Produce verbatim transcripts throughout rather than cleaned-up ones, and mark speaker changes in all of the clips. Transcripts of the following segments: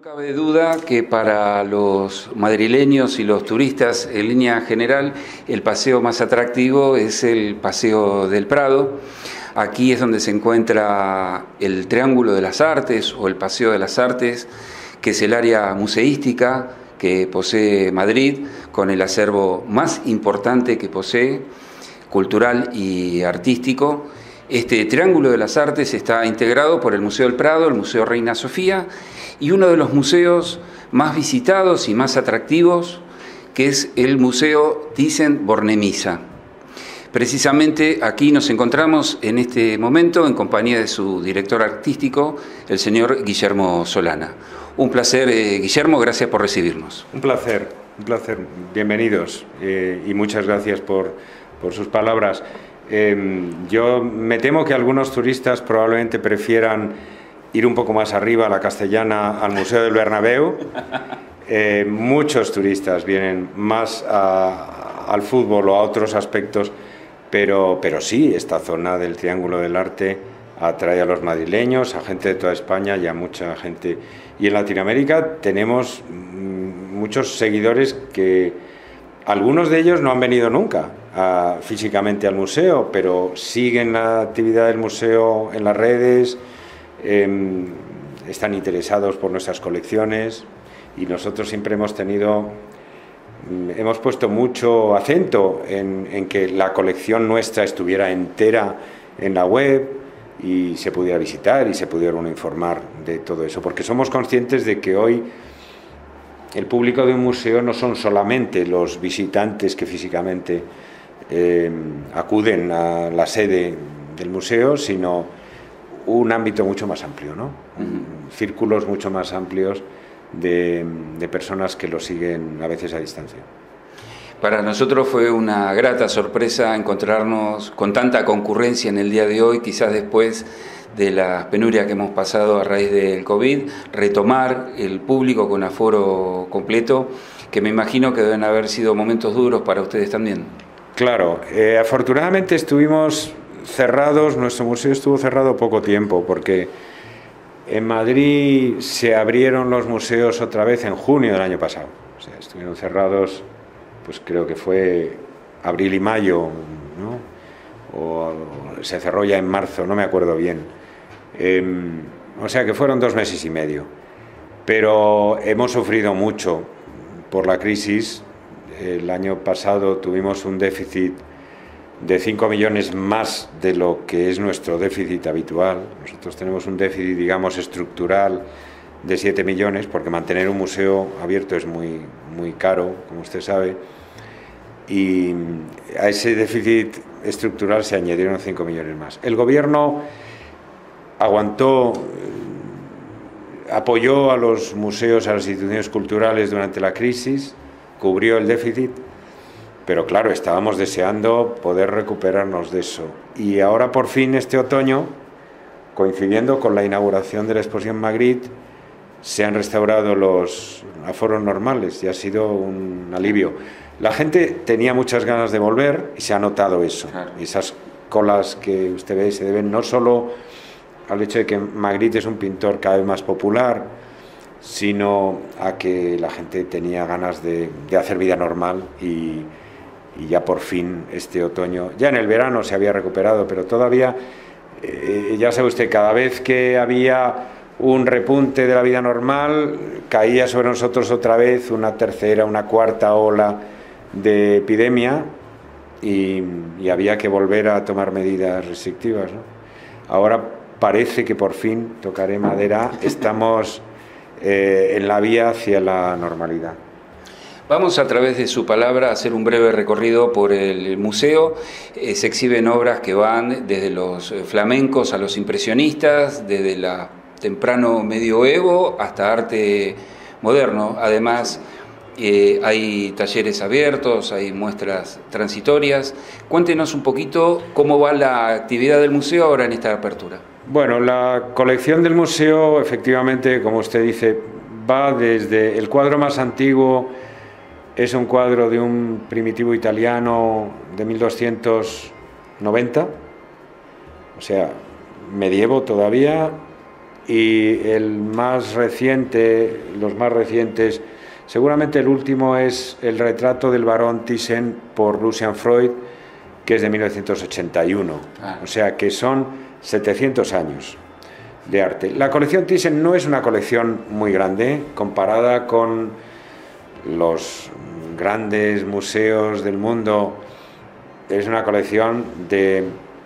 Speaker 1: cabe duda que para los madrileños y los turistas en línea general el paseo más atractivo es el Paseo del Prado. Aquí es donde se encuentra el Triángulo de las Artes o el Paseo de las Artes, que es el área museística que posee Madrid, con el acervo más importante que posee, cultural y artístico. Este Triángulo de las Artes está integrado por el Museo del Prado, el Museo Reina Sofía y uno de los museos más visitados y más atractivos, que es el Museo Thyssen-Bornemisza. Precisamente aquí nos encontramos en este momento en compañía de su director artístico, el señor Guillermo Solana. Un placer, eh, Guillermo, gracias por recibirnos.
Speaker 2: Un placer, un placer. Bienvenidos eh, y muchas gracias por, por sus palabras. Eh, yo me temo que algunos turistas probablemente prefieran ir un poco más arriba a la Castellana, al Museo del Bernabéu. Eh, muchos turistas vienen más a, al fútbol o a otros aspectos, pero, pero sí, esta zona del Triángulo del Arte atrae a los madrileños, a gente de toda España y a mucha gente. Y en Latinoamérica tenemos muchos seguidores que algunos de ellos no han venido nunca a, físicamente al museo, pero siguen la actividad del museo en las redes, eh, están interesados por nuestras colecciones y nosotros siempre hemos tenido, hemos puesto mucho acento en, en que la colección nuestra estuviera entera en la web y se pudiera visitar y se pudiera uno informar de todo eso, porque somos conscientes de que hoy el público de un museo no son solamente los visitantes que físicamente eh, acuden a la sede del museo, sino un ámbito mucho más amplio, ¿no? Uh-huh. Círculos mucho más amplios de, de personas que lo siguen a veces a distancia.
Speaker 1: Para nosotros fue una grata sorpresa encontrarnos con tanta concurrencia en el día de hoy, quizás después de la penuria que hemos pasado a raíz del COVID, retomar el público con aforo completo, que me imagino que deben haber sido momentos duros para ustedes también.
Speaker 2: Claro, eh, afortunadamente estuvimos cerrados, nuestro museo estuvo cerrado poco tiempo, porque en Madrid se abrieron los museos otra vez en junio del año pasado. O sea, estuvieron cerrados, pues creo que fue abril y mayo, ¿no? O, o se cerró ya en marzo, no me acuerdo bien. Eh, o sea que fueron dos meses y medio. Pero hemos sufrido mucho por la crisis. El año pasado tuvimos un déficit de cinco millones más de lo que es nuestro déficit habitual. Nosotros tenemos un déficit, digamos, estructural de siete millones, porque mantener un museo abierto es muy, muy caro, como usted sabe, y a ese déficit estructural se añadieron cinco millones más. El gobierno aguantó, apoyó a los museos, a las instituciones culturales durante la crisis, cubrió el déficit, pero claro, estábamos deseando poder recuperarnos de eso. Y ahora por fin este otoño, coincidiendo con la inauguración de la exposición Magritte, se han restaurado los aforos normales y ha sido un alivio. La gente tenía muchas ganas de volver y se ha notado eso. Claro. Esas colas que usted ve se deben no solo al hecho de que Magritte es un pintor cada vez más popular, sino a que la gente tenía ganas de, de hacer vida normal y, y ya por fin este otoño, ya en el verano se había recuperado, pero todavía, eh, ya sabe usted, cada vez que había un repunte de la vida normal, caía sobre nosotros otra vez una tercera, una cuarta ola de epidemia y, y había que volver a tomar medidas restrictivas, ¿no? Ahora parece que por fin, tocaré madera, estamos eh, en la vía hacia la normalidad.
Speaker 1: Vamos a través de su palabra a hacer un breve recorrido por el museo. Eh, se exhiben obras que van desde los flamencos a los impresionistas, desde el temprano medioevo hasta arte moderno. Además, eh, hay talleres abiertos, hay muestras transitorias. Cuéntenos un poquito cómo va la actividad del museo ahora en esta apertura.
Speaker 2: Bueno, la colección del museo, efectivamente, como usted dice, va desde el cuadro más antiguo. Es un cuadro de un primitivo italiano de mil doscientos noventa, o sea, medievo todavía, y el más reciente, los más recientes, seguramente el último es el retrato del barón Thyssen por Lucian Freud, que es de mil novecientos ochenta y uno, ah. O sea que son setecientos años de arte. La colección Thyssen no es una colección muy grande comparada con los grandes museos del mundo. Es una colección de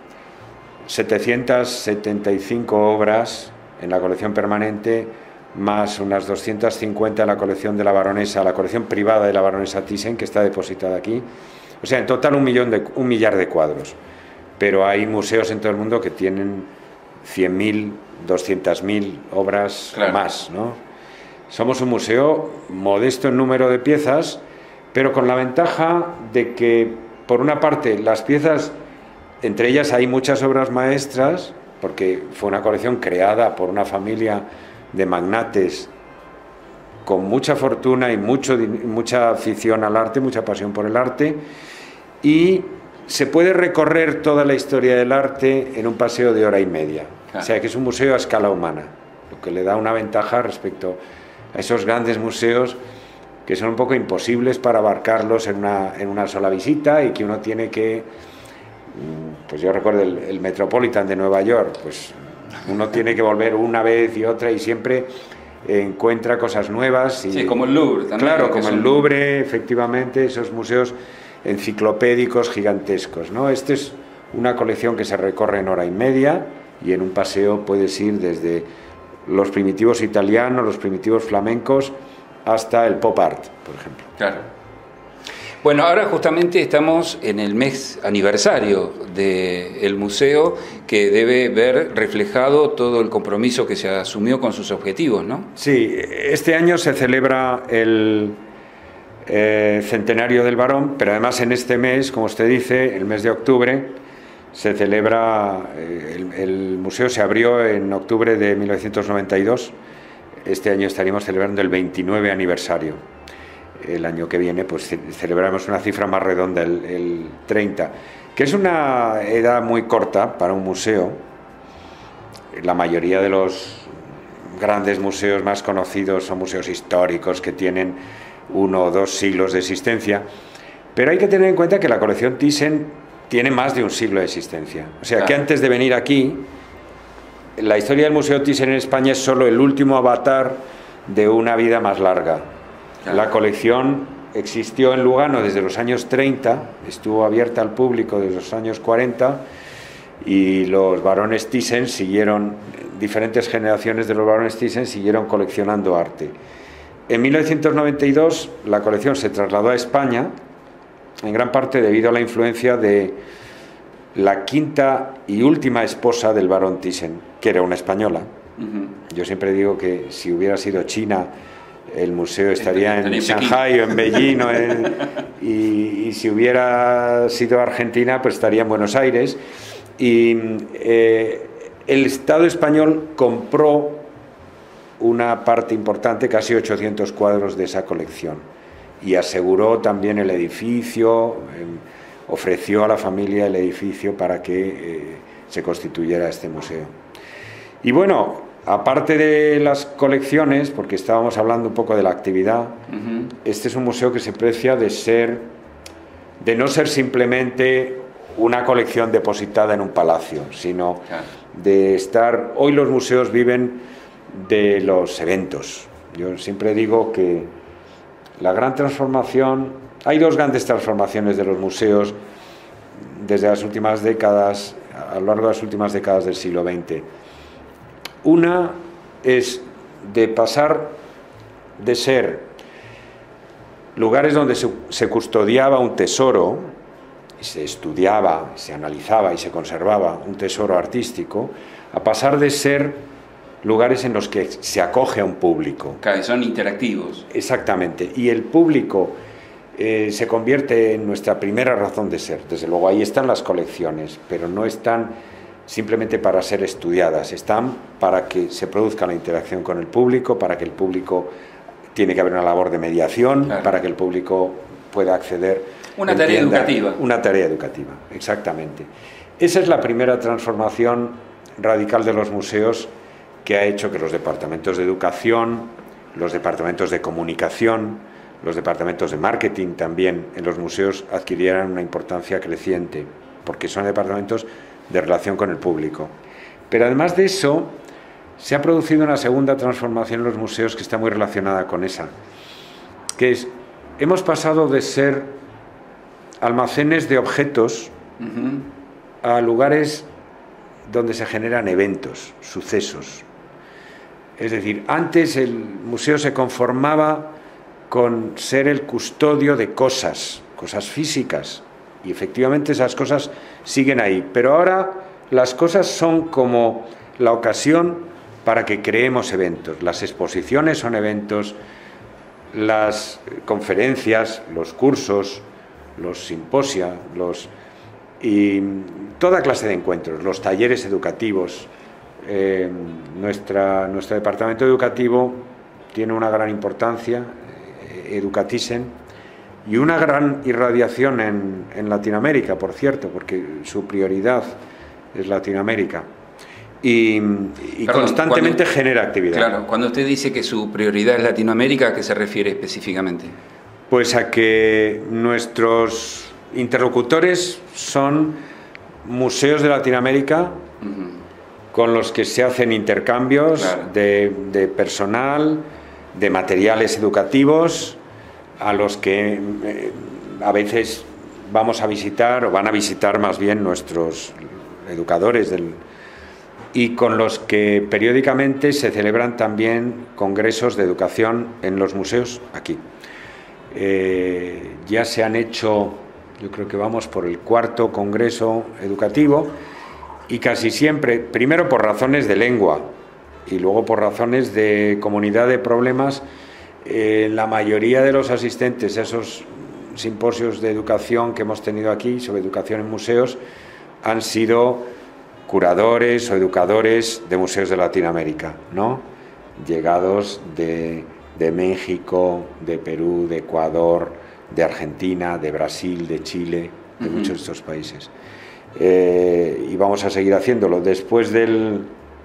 Speaker 2: setecientas setenta y cinco obras en la colección permanente, más unas doscientas cincuenta en la colección de la baronesa, la colección privada de la baronesa Thyssen, que está depositada aquí. O sea, en total un, millón de, un millar de cuadros. Pero hay museos en todo el mundo que tienen cien mil, doscientas mil obras, claro, más, ¿no? Somos un museo modesto en número de piezas, pero con la ventaja de que, por una parte, las piezas, entre ellas hay muchas obras maestras, porque fue una colección creada por una familia de magnates con mucha fortuna y mucho, mucha afición al arte, mucha pasión por el arte, y se puede recorrer toda la historia del arte en un paseo de hora y media. Claro. O sea que es un museo a escala humana, lo que le da una ventaja respecto a esos grandes museos que son un poco imposibles para abarcarlos en una, en una sola visita, y que uno tiene que, pues yo recuerdo el, el Metropolitan de Nueva York, pues uno tiene que volver una vez y otra, y siempre encuentra cosas nuevas. Y,
Speaker 1: sí, como el Louvre también.
Speaker 2: Claro, como el Louvre, efectivamente, esos museos enciclopédicos gigantescos, ¿no? Esta es una colección que se recorre en hora y media, y en un paseo puedes ir desde los primitivos italianos, los primitivos flamencos, hasta el pop art, por ejemplo.
Speaker 1: Claro. Bueno, ahora justamente estamos en el mes aniversario del museo, que debe ver reflejado todo el compromiso que se asumió con sus objetivos, ¿no?
Speaker 2: Sí, este año se celebra el eh, centenario del Barón, pero además en este mes, como usted dice, el mes de octubre, se celebra, eh, el, el museo se abrió en octubre de mil novecientos noventa y dos, este año estaríamos celebrando el veintinueve aniversario. El año que viene pues celebramos una cifra más redonda, el, el treinta, que es una edad muy corta para un museo. La mayoría de los grandes museos más conocidos son museos históricos que tienen uno o dos siglos de existencia, pero hay que tener en cuenta que la colección Thyssen tiene más de un siglo de existencia. O sea, que antes de venir aquí, la historia del Museo Thyssen en España es solo el último avatar de una vida más larga. La colección existió en Lugano desde los años treinta, estuvo abierta al público desde los años cuarenta, y los barones Thyssen siguieron, diferentes generaciones de los barones Thyssen siguieron coleccionando arte. En mil novecientos noventa y dos la colección se trasladó a España, en gran parte debido a la influencia de la quinta y última esposa del barón Thyssen, que era una española. Uh-huh. Yo siempre digo que si hubiera sido China, el museo estaría en Shanghái o en Beijing, o en, y, y si hubiera sido Argentina, pues estaría en Buenos Aires. Y eh, el Estado español compró una parte importante, casi ochocientos cuadros de esa colección, y aseguró también el edificio, eh, ofreció a la familia el edificio para que eh, se constituyera este museo. Y bueno, aparte de las colecciones, porque estábamos hablando un poco de la actividad, uh-huh. Este es un museo que se precia de ser, de no ser simplemente una colección depositada en un palacio, sino claro. de estar... Hoy los museos viven de los eventos. Yo siempre digo que la gran transformación... Hay dos grandes transformaciones de los museos desde las últimas décadas, a lo largo de las últimas décadas del siglo veinte. Una es de pasar de ser lugares donde se, se custodiaba un tesoro, y se estudiaba, se analizaba y se conservaba un tesoro artístico, a pasar de ser lugares en los que se acoge a un público.
Speaker 1: Claro, son interactivos.
Speaker 2: Exactamente, y el público eh, se convierte en nuestra primera razón de ser. Desde luego ahí están las colecciones, pero no están simplemente para ser estudiadas, están para que se produzca la interacción con el público, para que el público, tiene que haber una labor de mediación, claro. para que el público pueda acceder.
Speaker 1: Una tarea entienda, educativa.
Speaker 2: Una tarea educativa, exactamente. Esa es la primera transformación radical de los museos que ha hecho que los departamentos de educación, los departamentos de comunicación, los departamentos de marketing también en los museos adquirieran una importancia creciente, porque son departamentos de relación con el público. Pero además de eso, se ha producido una segunda transformación en los museos que está muy relacionada con esa, que es, hemos pasado de ser almacenes de objetos uh-huh. a lugares donde se generan eventos, sucesos. Es decir, antes el museo se conformaba con ser el custodio de cosas, cosas físicas, y efectivamente esas cosas siguen ahí, pero ahora las cosas son como la ocasión para que creemos eventos. Las exposiciones son eventos, las conferencias, los cursos, los simposia, los, y toda clase de encuentros, los talleres educativos. Eh, nuestra, nuestro departamento educativo tiene una gran importancia, eh, Educatizen, y una gran irradiación en, en Latinoamérica, por cierto, porque su prioridad es Latinoamérica. Y, y Perdón, constantemente cuando, genera actividad.
Speaker 1: Claro, cuando usted dice que su prioridad es Latinoamérica, ¿a qué se refiere específicamente?
Speaker 2: Pues a que nuestros interlocutores son museos de Latinoamérica uh-huh. con los que se hacen intercambios claro. de, de personal, de materiales educativos, a los que eh, a veces vamos a visitar, o van a visitar más bien nuestros educadores del... y con los que periódicamente se celebran también congresos de educación en los museos aquí. Eh, ya se han hecho, yo creo que vamos por el cuarto congreso educativo, y casi siempre, primero por razones de lengua y luego por razones de comunidad de problemas, eh, la mayoría de los asistentes a esos simposios de educación que hemos tenido aquí sobre educación en museos han sido curadores o educadores de museos de Latinoamérica, ¿no? Llegados de, de México, de Perú, de Ecuador, de Argentina, de Brasil, de Chile, de uh-huh. muchos de estos países. Eh, y vamos a seguir haciéndolo. Después del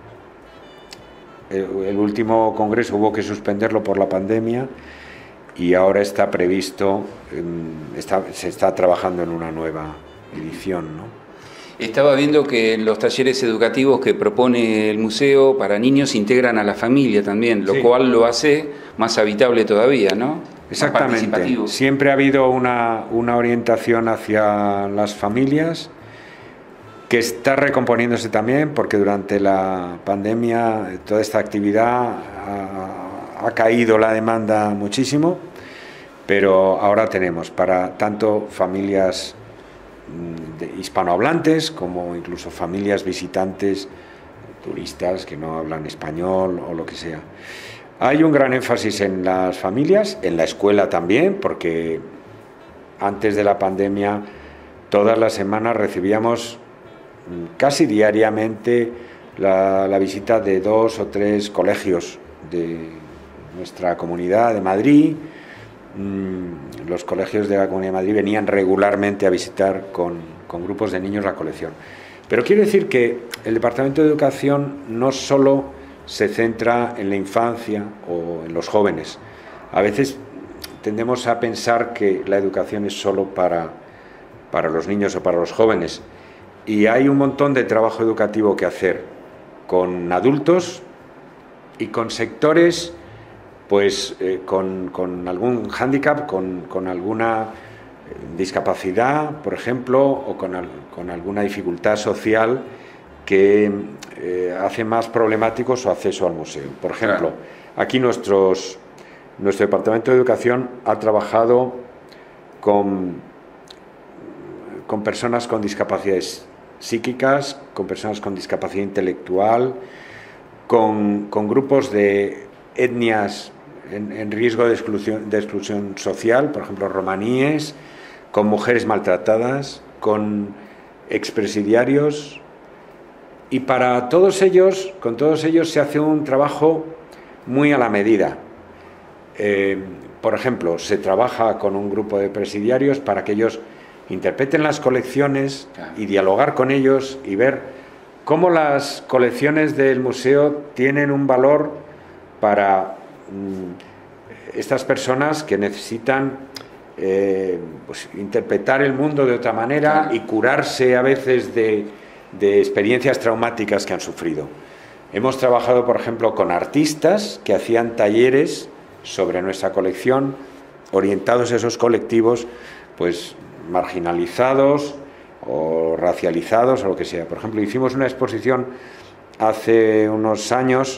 Speaker 2: el, el último congreso hubo que suspenderlo por la pandemia, y ahora está previsto, está, se está trabajando en una nueva edición, ¿no?
Speaker 1: Estaba viendo que los talleres educativos que propone el museo para niños integran a la familia también, lo sí. cual lo hace más habitable todavía, ¿no?
Speaker 2: Exactamente. Siempre ha habido una, una orientación hacia las familias, que está recomponiéndose también, porque durante la pandemia toda esta actividad ha, ha caído la demanda muchísimo, pero ahora tenemos para tanto familias de hispanohablantes como incluso familias visitantes, turistas que no hablan español o lo que sea. Hay un gran énfasis en las familias, en la escuela también, porque antes de la pandemia todas las semanas recibíamos casi diariamente la, la visita de dos o tres colegios de nuestra comunidad de Madrid. Los colegios de la Comunidad de Madrid venían regularmente a visitar con, con grupos de niños la colección. Pero quiero decir que el Departamento de Educación no solo se centra en la infancia o en los jóvenes. A veces tendemos a pensar que la educación es solo para, para los niños o para los jóvenes. Y hay un montón de trabajo educativo que hacer con adultos y con sectores pues eh, con, con algún hándicap, con, con alguna discapacidad, por ejemplo, o con, al, con alguna dificultad social que eh, hace más problemático su acceso al museo. Por ejemplo, claro. aquí nuestros, nuestro Departamento de Educación ha trabajado con, con personas con discapacidades psíquicas, con personas con discapacidad intelectual, con, con grupos de etnias en, en riesgo de exclusión, de exclusión social, por ejemplo, romaníes, con mujeres maltratadas, con expresidiarios, y para todos ellos, con todos ellos se hace un trabajo muy a la medida. Eh, por ejemplo, se trabaja con un grupo de presidiarios para que ellos interpreten las colecciones y dialogar con ellos y ver cómo las colecciones del museo tienen un valor para mmm, estas personas que necesitan eh, pues, interpretar el mundo de otra manera y curarse a veces de, de experiencias traumáticas que han sufrido. Hemos trabajado, por ejemplo, con artistas que hacían talleres sobre nuestra colección, orientados a esos colectivos pues marginalizados o racializados o lo que sea. Por ejemplo, hicimos una exposición hace unos años,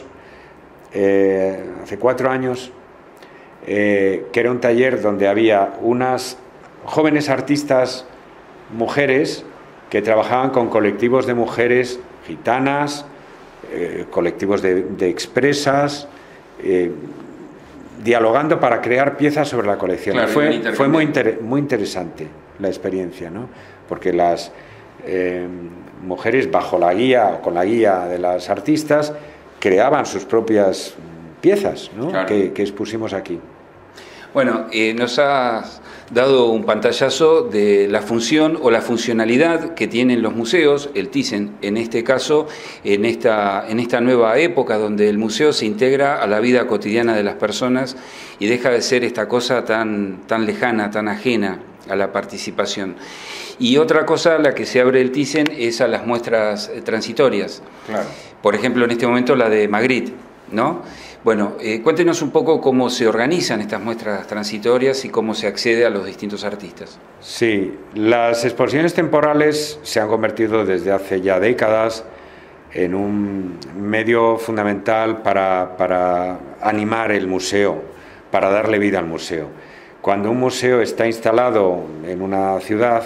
Speaker 2: eh, hace cuatro años, eh, que era un taller donde había unas jóvenes artistas mujeres que trabajaban con colectivos de mujeres gitanas, eh, colectivos de, de expresas, eh, dialogando para crear piezas sobre la colección.
Speaker 1: Claro,
Speaker 2: fue fue muy, inter, muy interesante la experiencia, ¿no? Porque las eh, mujeres, bajo la guía, con la guía de las artistas, creaban sus propias piezas, ¿no? Claro. que, que expusimos aquí.
Speaker 1: Bueno, eh, nos has dado un pantallazo de la función o la funcionalidad que tienen los museos, el Thyssen en este caso, en esta, en esta nueva época donde el museo se integra a la vida cotidiana de las personas y deja de ser esta cosa tan, tan lejana, tan ajena a la participación. Y otra cosa a la que se abre el Thyssen es a las muestras transitorias.
Speaker 2: Claro.
Speaker 1: Por ejemplo, en este momento la de Magritte, ¿no? Bueno, eh, cuéntenos un poco cómo se organizan estas muestras transitorias y cómo se accede a los distintos artistas.
Speaker 2: Sí, las exposiciones temporales se han convertido desde hace ya décadas en un medio fundamental para, para animar el museo, para darle vida al museo. Cuando un museo está instalado en una ciudad,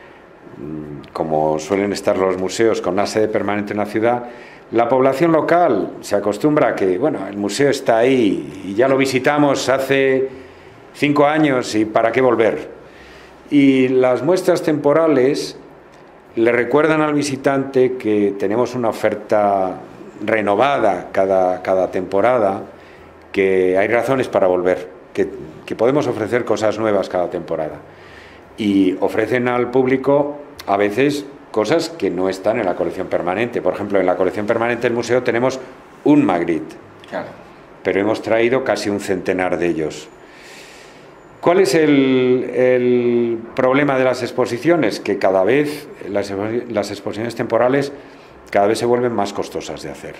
Speaker 2: como suelen estar los museos con una sede permanente en la ciudad, la población local se acostumbra a que, bueno, el museo está ahí y ya lo visitamos hace cinco años y ¿para qué volver? Y las muestras temporales le recuerdan al visitante que tenemos una oferta renovada cada, cada temporada, que hay razones para volver, que, que podemos ofrecer cosas nuevas cada temporada. Y ofrecen al público a veces cosas que no están en la colección permanente. Por ejemplo, en la colección permanente del museo tenemos un Magritte, claro, pero hemos traído casi un centenar de ellos. ¿Cuál es el, el problema de las exposiciones? Que cada vez las, las exposiciones temporales cada vez se vuelven más costosas de hacer.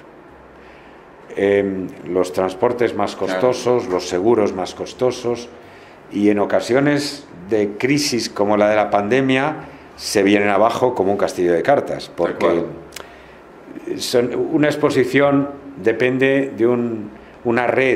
Speaker 2: Eh, los transportes más costosos, claro, los seguros más costosos, y en ocasiones de crisis como la de la pandemia se vienen abajo como un castillo de cartas, porque son, una exposición depende de un, una red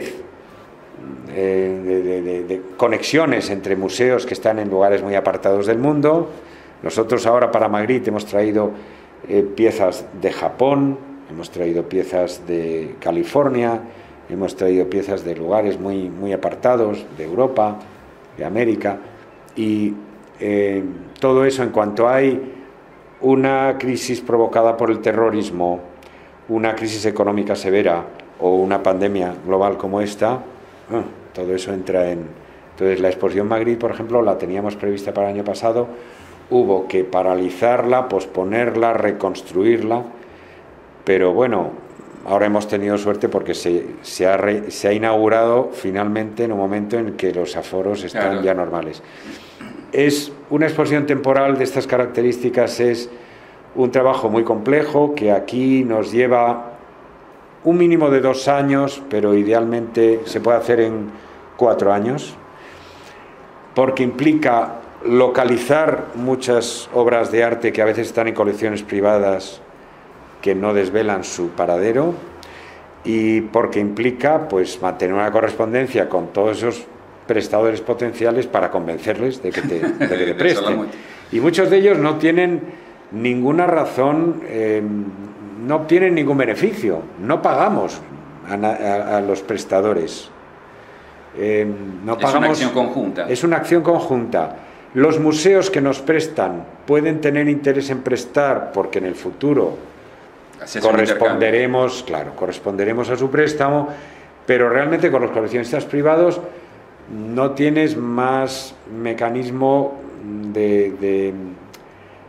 Speaker 2: eh, de, de, de conexiones entre museos que están en lugares muy apartados del mundo. Nosotros ahora para Magritte hemos traído eh, piezas de Japón, hemos traído piezas de California, hemos traído piezas de lugares muy, muy apartados, de Europa, de América, y Eh, todo eso, en cuanto hay una crisis provocada por el terrorismo, una crisis económica severa o una pandemia global como esta, eh, todo eso entra en... Entonces la exposición Magritte, por ejemplo, la teníamos prevista para el año pasado, hubo que paralizarla, posponerla, reconstruirla, pero bueno, ahora hemos tenido suerte porque se, se, ha, re, se ha inaugurado finalmente en un momento en que los aforos están, claro, ya normales. Es una exposición temporal de estas características, es un trabajo muy complejo que aquí nos lleva un mínimo de dos años, pero idealmente se puede hacer en cuatro años, porque implica localizar muchas obras de arte que a veces están en colecciones privadas que no desvelan su paradero, y porque implica pues mantener una correspondencia con todos esos prestadores potenciales para convencerles de que te, de que te presten. Y muchos de ellos no tienen ninguna razón, eh, no obtienen ningún beneficio, no pagamos a, a, a los prestadores. Eh, no
Speaker 1: es
Speaker 2: pagamos,
Speaker 1: una acción conjunta.
Speaker 2: Es una acción conjunta. Los museos que nos prestan pueden tener interés en prestar porque en el futuro corresponderemos, claro, corresponderemos a su préstamo, pero realmente con los coleccionistas privados no tienes más mecanismo de, de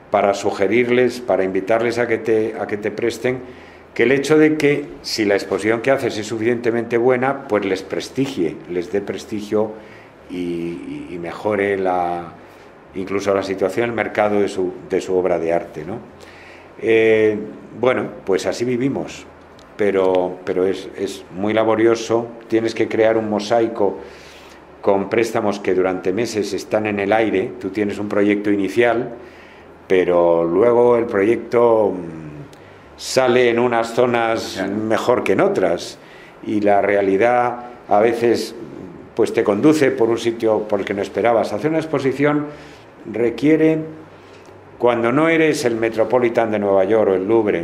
Speaker 2: para sugerirles, para invitarles a que te, a que te presten, que el hecho de que si la exposición que haces es suficientemente buena, pues les prestigie, les dé prestigio y, y mejore la, incluso la situación en el mercado de su, de su obra de arte, ¿no? Eh, bueno, pues así vivimos, pero, pero es, es muy laborioso, tienes que crear un mosaico con préstamos que durante meses están en el aire, tú tienes un proyecto inicial, pero luego el proyecto sale en unas zonas mejor que en otras y la realidad a veces pues te conduce por un sitio por el que no esperabas. Hacer una exposición requiere, cuando no eres el Metropolitan de Nueva York o el Louvre,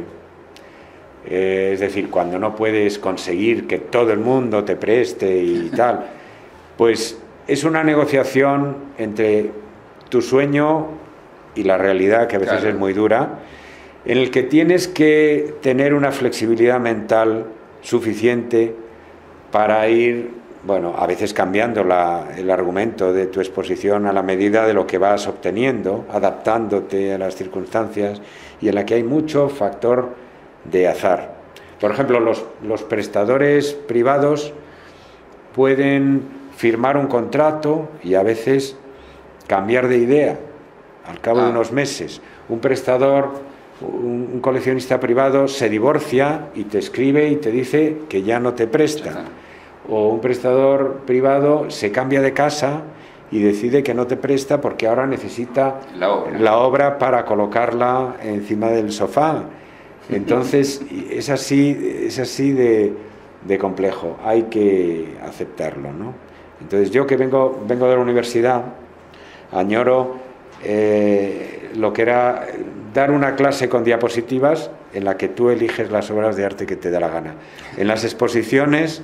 Speaker 2: eh, es decir, cuando no puedes conseguir que todo el mundo te preste y tal, pues es una negociación entre tu sueño y la realidad, que a veces claro. es muy dura, en el que tienes que tener una flexibilidad mental suficiente para ir, bueno, a veces cambiando la, el argumento de tu exposición a la medida de lo que vas obteniendo, adaptándote a las circunstancias, y en la que hay mucho factor de azar. Por ejemplo, los, los prestadores privados pueden firmar un contrato y a veces cambiar de idea al cabo ah. de unos meses. Un prestador, un, un coleccionista privado se divorcia y te escribe y te dice que ya no te presta. O un prestador privado se cambia de casa y decide que no te presta porque ahora necesita
Speaker 1: la obra,
Speaker 2: la obra para colocarla encima del sofá. Entonces es así, es así de, de complejo, hay que aceptarlo, ¿no? Entonces yo que vengo, vengo de la universidad, añoro eh, lo que era dar una clase con diapositivas en la que tú eliges las obras de arte que te da la gana. En las exposiciones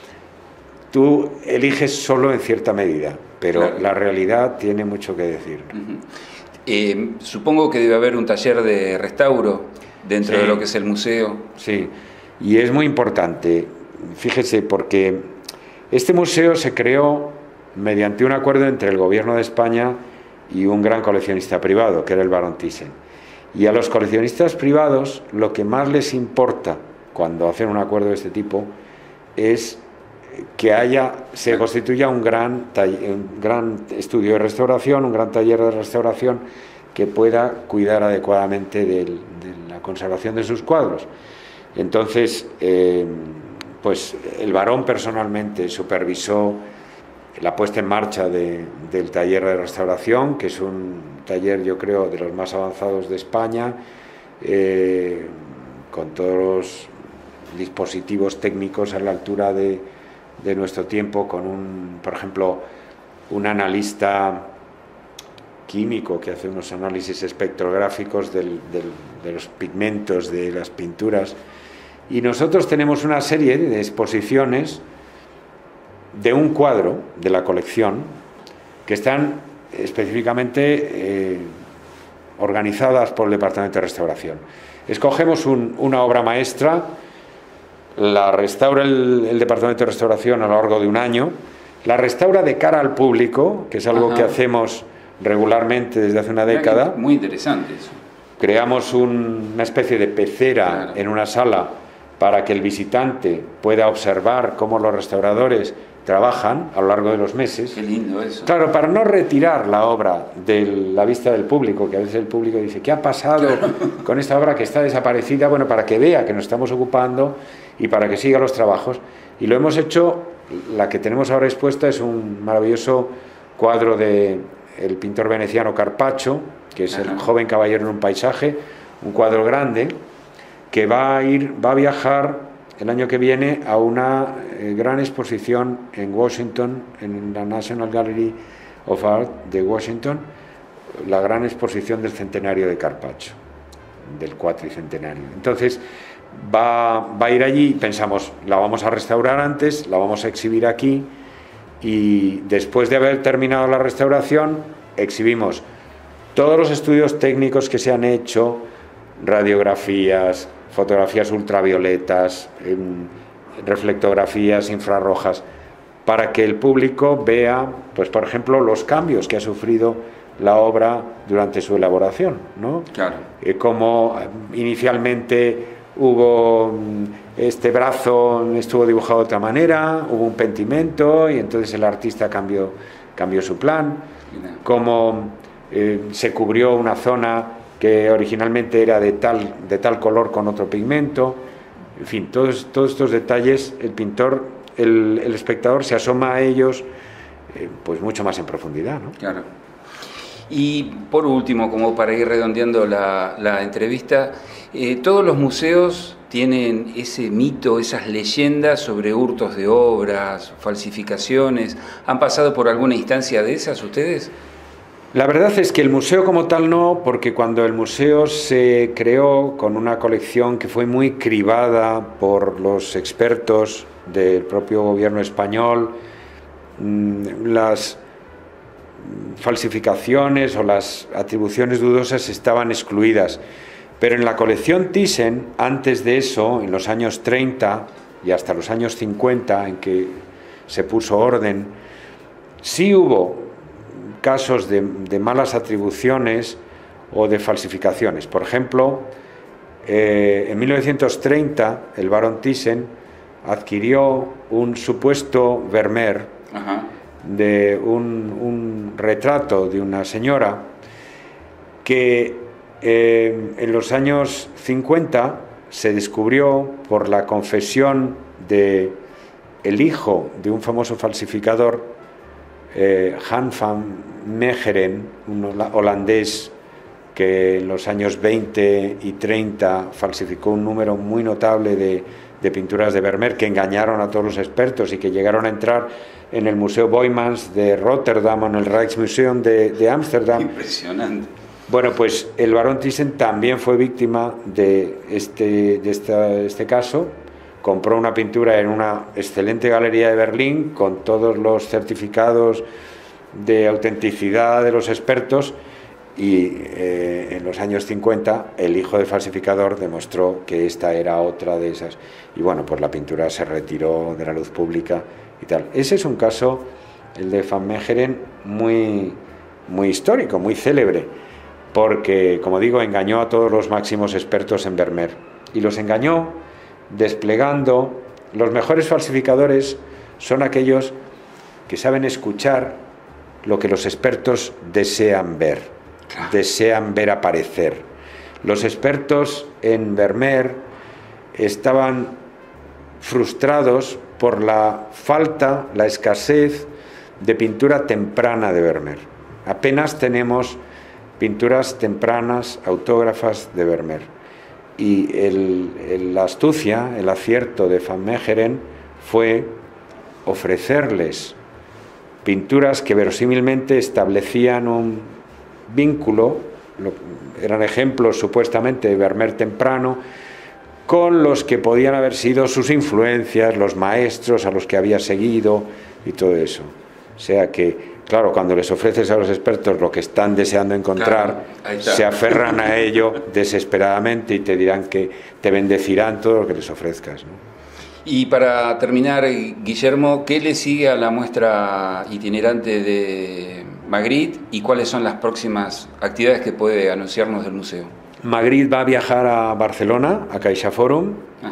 Speaker 2: tú eliges solo en cierta medida, pero claro. la realidad tiene mucho que decir.
Speaker 1: Uh-huh. eh, supongo que debe haber un taller de restauro dentro sí. de lo que es el museo.
Speaker 2: Sí, y es muy importante, fíjese, porque este museo se creó mediante un acuerdo entre el Gobierno de España y un gran coleccionista privado, que era el Barón Thyssen. Y a los coleccionistas privados lo que más les importa cuando hacen un acuerdo de este tipo es que haya, se constituya un gran, un gran estudio de restauración, un gran taller de restauración que pueda cuidar adecuadamente del, de la conservación de sus cuadros. Entonces, eh, pues el Barón personalmente supervisó la puesta en marcha de, del taller de restauración, que es un taller, yo creo, de los más avanzados de España, eh, con todos los dispositivos técnicos a la altura de, de nuestro tiempo, con un, por ejemplo, un analista químico que hace unos análisis espectrográficos del, del, de los pigmentos de las pinturas. Y nosotros tenemos una serie de exposiciones de un cuadro de la colección que están específicamente eh, organizadas por el Departamento de Restauración. Escogemos un, una obra maestra, la restaura el, el Departamento de Restauración a lo largo de un año, la restaura de cara al público, que es algo Ajá. que hacemos regularmente desde hace una década.
Speaker 1: Muy interesante eso.
Speaker 2: Creamos un, una especie de pecera claro. en una sala para que el visitante pueda observar cómo los restauradores trabajan a lo largo de los meses.
Speaker 1: Qué lindo eso.
Speaker 2: Claro, para no retirar la obra de la vista del público, que a veces el público dice, ¿qué ha pasado claro. con esta obra que está desaparecida? Bueno, para que vea que nos estamos ocupando y para que siga los trabajos. Y lo hemos hecho, la que tenemos ahora expuesta es un maravilloso cuadro de el pintor veneciano Carpaccio, que es Ajá. el joven caballero en un paisaje, un cuadro grande, que va a ir, va a viajar el año que viene a una eh, gran exposición en Washington, en la National Gallery of Art de Washington, la gran exposición del centenario de Carpaccio, del cuatricentenario. Entonces va, va a ir allí y pensamos, la vamos a restaurar antes, la vamos a exhibir aquí y después de haber terminado la restauración exhibimos todos los estudios técnicos que se han hecho, radiografías, fotografías ultravioletas, eh, reflectografías infrarrojas, para que el público vea, pues por ejemplo, los cambios que ha sufrido la obra durante su elaboración, ¿no?
Speaker 1: Claro.
Speaker 2: Eh, como inicialmente hubo este brazo, estuvo dibujado de otra manera, hubo un pentimento y entonces el artista cambió, cambió su plan, como eh, se cubrió una zona que originalmente era de tal, de tal color con otro pigmento, en fin, todos, todos estos detalles el pintor, el, el espectador se asoma a ellos eh, pues mucho más en profundidad, ¿no?
Speaker 1: Claro. Y por último, como para ir redondeando la, la entrevista, eh, todos los museos tienen ese mito, esas leyendas sobre hurtos de obras, falsificaciones. ¿Han pasado por alguna instancia de esas ustedes?
Speaker 2: La verdad es que el museo como tal no, porque cuando el museo se creó con una colección que fue muy cribada por los expertos del propio gobierno español, las falsificaciones o las atribuciones dudosas estaban excluidas. Pero en la colección Thyssen, antes de eso, en los años treinta y hasta los años cincuenta, en que se puso orden, sí hubo casos de, de malas atribuciones o de falsificaciones. Por ejemplo, eh, en mil novecientos treinta el barón Thyssen adquirió un supuesto Vermeer, Ajá. de un, un retrato de una señora que eh, en los años cincuenta se descubrió por la confesión de el hijo de un famoso falsificador, eh, Han van Meegeren, un holandés que en los años veinte y treinta falsificó un número muy notable de, de pinturas de Vermeer que engañaron a todos los expertos y que llegaron a entrar en el Museo Boijmans de Rotterdam o en el Rijksmuseum de Ámsterdam.
Speaker 1: Impresionante.
Speaker 2: Bueno, pues el barón Thyssen también fue víctima de este, de esta, este caso. Compró una pintura en una excelente galería de Berlín con todos los certificados de autenticidad de los expertos y eh, en los años cincuenta el hijo del falsificador demostró que esta era otra de esas. Y bueno, pues la pintura se retiró de la luz pública y tal. Ese es un caso, el de Van Meegeren, muy, muy histórico, muy célebre, porque, como digo, engañó a todos los máximos expertos en Vermeer. Y los engañó desplegando... Los mejores falsificadores son aquellos que saben escuchar lo que los expertos desean ver, claro. desean ver aparecer. Los expertos en Vermeer estaban frustrados por la falta, la escasez de pintura temprana de Vermeer. Apenas tenemos pinturas tempranas, autógrafas de Vermeer. Y el, el, la astucia, el acierto de Van Meegeren fue ofrecerles pinturas que verosímilmente establecían un vínculo, lo, eran ejemplos supuestamente de Vermeer temprano, con los que podían haber sido sus influencias, los maestros a los que había seguido y todo eso. O sea que, claro, cuando les ofreces a los expertos lo que están deseando encontrar, claro, se aferran a ello desesperadamente y te dirán que te bendecirán todo lo que les ofrezcas, ¿no?
Speaker 1: Y para terminar, Guillermo, ¿qué le sigue a la muestra itinerante de Magritte y cuáles son las próximas actividades que puede anunciarnos del museo?
Speaker 2: Magritte va a viajar a Barcelona, a CaixaForum,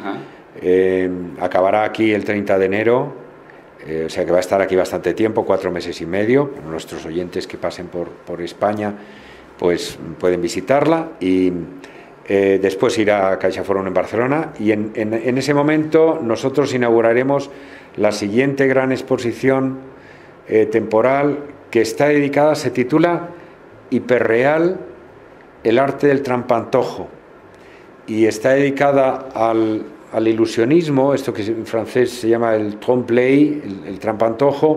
Speaker 2: eh, acabará aquí el treinta de enero, eh, o sea que va a estar aquí bastante tiempo, cuatro meses y medio. Nuestros oyentes que pasen por, por España pues pueden visitarla y eh, después irá a CaixaForum en Barcelona y en, en, en ese momento nosotros inauguraremos la siguiente gran exposición eh, temporal que está dedicada, se titula Hiperreal, el arte del trampantojo, y está dedicada al, al ilusionismo, esto que en francés se llama el trompe-l'œil, el, el trampantojo,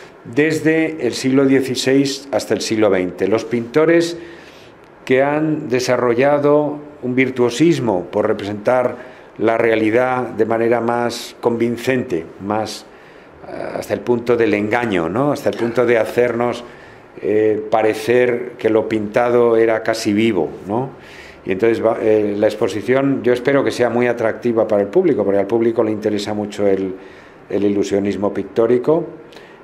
Speaker 2: desde el siglo dieciséis hasta el siglo veinte. Los pintores que han desarrollado un virtuosismo por representar la realidad de manera más convincente, más hasta el punto del engaño, ¿no? Hasta el punto de hacernos Eh, parecer que lo pintado era casi vivo, ¿no? Y entonces va, eh, la exposición yo espero que sea muy atractiva para el público, porque al público le interesa mucho el, el ilusionismo pictórico.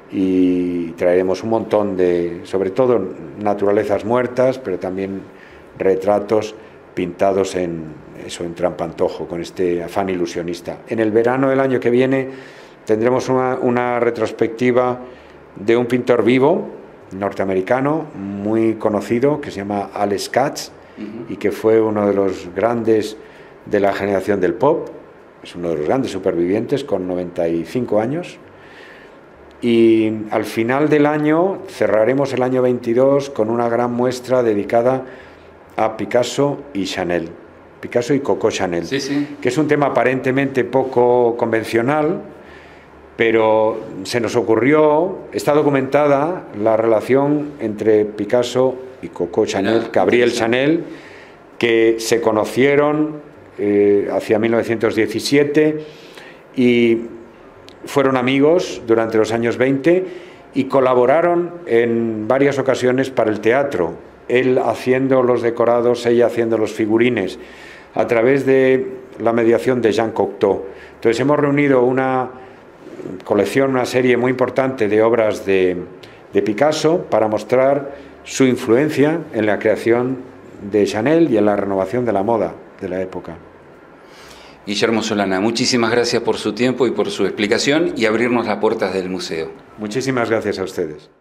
Speaker 2: y traeremos un montón de, sobre todo, naturalezas muertas, pero también retratos pintados en eso, en trampantojo, con este afán ilusionista. En el verano del año que viene tendremos una, una retrospectiva de un pintor vivo norteamericano muy conocido que se llama Alex Katz, uh-huh. y que fue uno de los grandes de la generación del pop, es uno de los grandes supervivientes con noventa y cinco años. Y al final del año cerraremos el año veintidós con una gran muestra dedicada a Picasso y Chanel, Picasso y Coco Chanel,
Speaker 1: sí, sí.
Speaker 2: que es un tema aparentemente poco convencional, pero se nos ocurrió, está documentada la relación entre Picasso y Coco Chanel, Gabrielle Chanel, que se conocieron eh, hacia mil novecientos diecisiete y fueron amigos durante los años veinte y colaboraron en varias ocasiones para el teatro, él haciendo los decorados, ella haciendo los figurines, a través de la mediación de Jean Cocteau. Entonces hemos reunido una colección, una serie muy importante de obras de, de Picasso para mostrar su influencia en la creación de Chanel y en la renovación de la moda de la época.
Speaker 1: Guillermo Solana, muchísimas gracias por su tiempo y por su explicación y abrirnos las puertas del museo.
Speaker 2: Muchísimas gracias a ustedes.